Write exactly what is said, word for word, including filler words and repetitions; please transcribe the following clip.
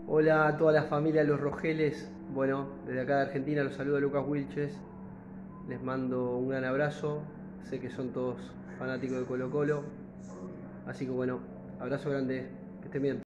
Hola a toda la familia de Los Rogeles. Bueno, desde acá de Argentina los saluda Lucas Wilches. Les mando un gran abrazo. Sé que son todos fanáticos de Colo Colo. Así que bueno, abrazo grande. Que estén bien.